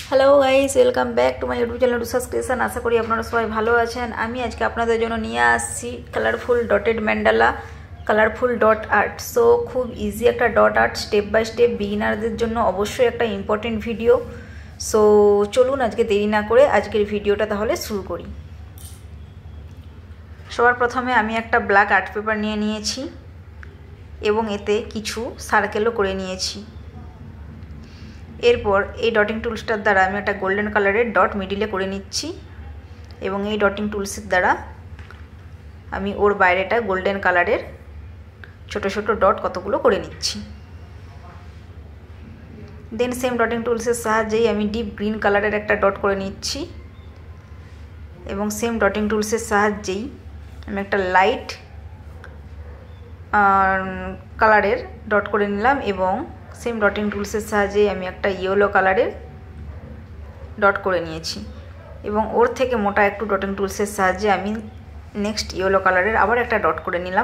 Hello guys, welcome back to my YouTube channel Rusas creation. আশা করি আপনারা সবাই ভালো আছেন। আমি আজকে আপনাদের জন্য নিয়ে আসছি colourful dotted mandala, colourful dot art. So খুব ইজি একটা dot art, step by step বিগিনারদের জন্য অবশ্যই একটা ইম্পর্টেন্ট ভিডিও। সো চলুন আজকে দেরি না করে আজকের ভিডিওটা তাহলে শুরু করি। সবার প্রথমে আমি একটা ব্ল্যাক আর্ট পেপার নিয়ে নিয়েছি এবং এতে কিছু সার্কেলও করে নিয়েছি। এরপর এই ডটিং টুলসটার দ্বারা আমি একটা গোল্ডেন কালারের ডট মিডিলে করে নিচ্ছি এবং এই ডটিং টুলসের দ্বারা আমি ওর বাইরেটা গোল্ডেন কালারের ছোট ছোট ডট কতগুলো করে নিচ্ছি। দেন সেম ডটিং টুলসের সাহায্যেই আমি ডিপ গ্রিন কালারের একটা ডট করে নিচ্ছি এবং সেম ডটিং টুলসের সাহায্যেই আমি একটা লাইট কালারের ডট করে নিলাম এবং সেম ডটিং টুলসের সাহায্যে আমি একটা ইয়েলো কালারের ডট করে নিয়েছি এবং ওর থেকে মোটা একটু ডটিং টুলসের সাহায্যে আমি নেক্সট ইয়েলো কালারের আবার একটা ডট করে নিলাম।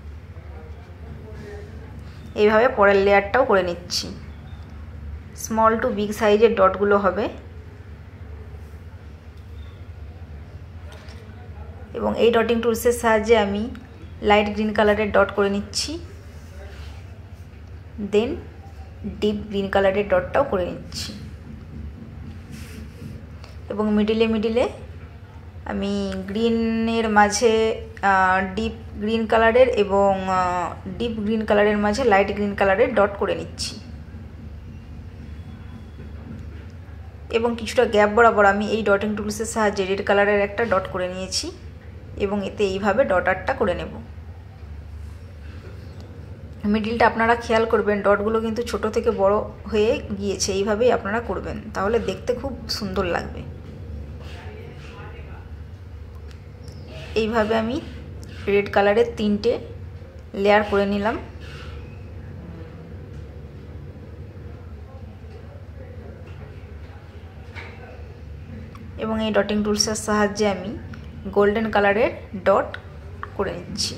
এইভাবে পরের লেয়ারটাও করে নিচ্ছি। স্মল টু বিগ সাইজের ডটগুলো হবে এবং এই ডটিং টুলসের সাহায্যে আমি লাইট গ্রিন কালারের ডট করে নিচ্ছি। দেন ডিপ গ্রিন কালারের ডটটাও করে নিচ্ছি এবং মিডিলে আমি গ্রিনের মাঝে ডিপ গ্রিন কালারের এবং ডিপ গ্রিন কালারের মাঝে লাইট গ্রিন কালারের ডট করে নিচ্ছি এবং কিছুটা গ্যাপ বরাবর আমি এই ডটিং টুলসের সাহায্যে রেড কালারের একটা ডট করে নিয়েছি এবং এতে এইভাবে ডট আর্টটা করে নেব। মিডিলটা আপনারা খেয়াল করবেন, ডটগুলো কিন্তু ছোট থেকে বড় হয়ে গিয়েছে, এইভাবেই আপনারা করবেন, তাহলে দেখতে খুব সুন্দর লাগবে। এইভাবে আমি রেড কালারের 3টে লেয়ার করে নিলাম এবং এই ডটিং টুলসের সাহায্যে আমি গোল্ডেন কালারের ডট করে নিচ্ছি।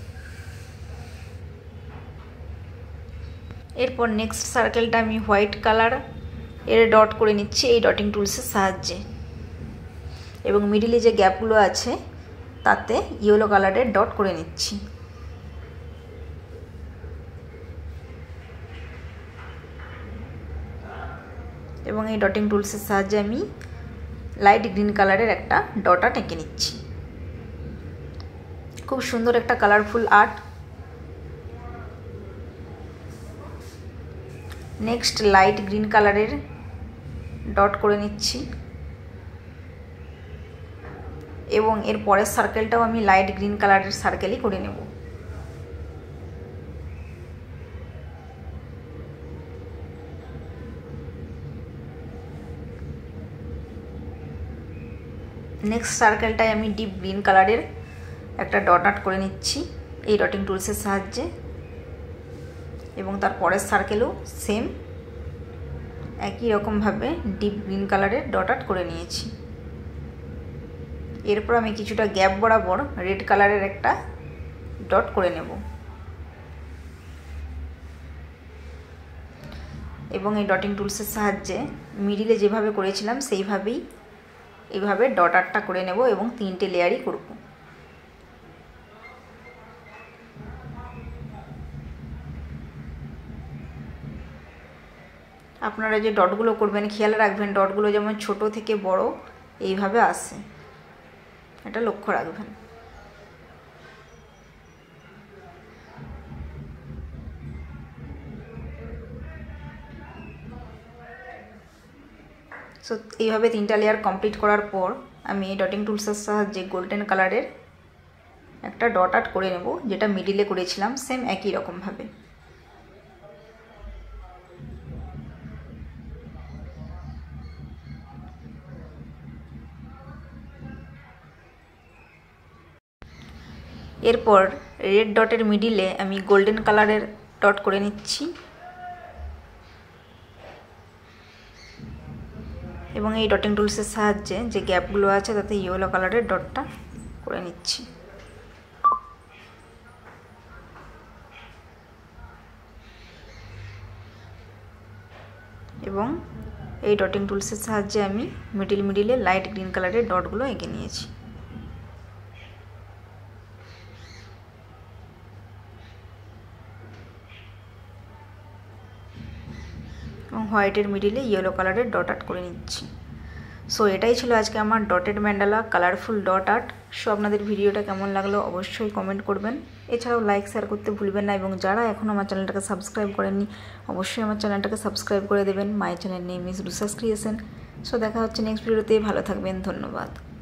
এরপর নেক্সট সার্কেলটা আমি হোয়াইট কালার এর ডট করে নিচ্ছি এই ডটিং টুলসের সাহায্যে এবং মিডিলে যে গ্যাপগুলো আছে তাতে ইয়েলো কালারের ডট করে নিচ্ছি এবং এই ডটিং টুলসের সাহায্যে আমি লাইট গ্রিন কালারের একটা ডট আর্ট এঁকে নিচ্ছি। খুব সুন্দর একটা colourful art. Next light green কালারের ডট করে নিচ্ছি এবং এর পরের সার্কেলটাও আমি লাইট গ্রিন কালারের সার্কেলই করে নেব। নেক্সট সার্কেলটায় আমি ডিপ গ্রিন কালারের একটা ডট আর্ট করে নিচ্ছি এই ডটিং টুলসের সাহায্যে এবং তার পরের সার্কেলও সেম একই রকমভাবে ডিপ গ্রিন কালারের ডট আর্ট করে নিয়েছি। এরপর আমি কিছুটা গ্যাপ বরাবর রেড কালারের একটা ডট করে নেব এবং এই ডটিং টুলসের সাহায্যে মিডিলে যেভাবে করেছিলাম সেইভাবেই এইভাবে ডট আর্টটা করে নেব এবং 3টে লেয়ারই করব। আপনারা যে ডটগুলো করবেন খেয়াল রাখবেন ডটগুলো যেমন ছোট থেকে বড় এইভাবে আসে, এটা লক্ষ্য রাখবেন। সো এইভাবে 3টা লেয়ার কমপ্লিট করার পর আমি এই ডটিং টুলসের সাহায্যে গোল্ডেন কালারের একটা ডট আর্ট করে নেব যেটা মিডিলে করেছিলাম সেম একই রকমভাবে। এরপর রেড ডটের মিডিলে আমি গোল্ডেন কালারের ডট করে নিচ্ছি এবং এই ডটিং টুলসের সাহায্যে যে গ্যাপগুলো আছে তাতে ইয়েলো কালারের ডটটা করে নিচ্ছি এবং এই ডটিং টুলসের সাহায্যে আমি মিডিলে লাইট গ্রিন কালারের ডটগুলো এঁকে নিয়েছি। এবং হোয়াইটের মিডিলে ইয়েলো কালারের ডট আর্ট করে নিচ্ছি। সো এটাই ছিল আজকে আমার dotted mandala colourful dot art. So আপনাদের ভিডিওটা কেমন লাগলো অবশ্যই কমেন্ট করবেন। এছাড়াও লাইক শেয়ার করতে ভুলবেন না, এবং যারা এখনও আমার চ্যানেলটাকে সাবস্ক্রাইব করেননি অবশ্যই আমার চ্যানেলটাকে সাবস্ক্রাইব করে দেবেন। My channel name is Rusas creation. So দেখা হচ্ছে নেক্সট ভিডিওতে। ভালো থাকবেন, ধন্যবাদ।